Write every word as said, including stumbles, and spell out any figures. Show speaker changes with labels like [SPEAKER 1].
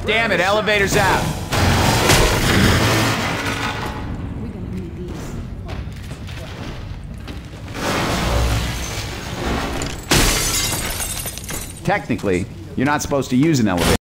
[SPEAKER 1] Damn it, elevator's out.
[SPEAKER 2] We're gonna need these.
[SPEAKER 1] Technically, you're not supposed to use an elevator.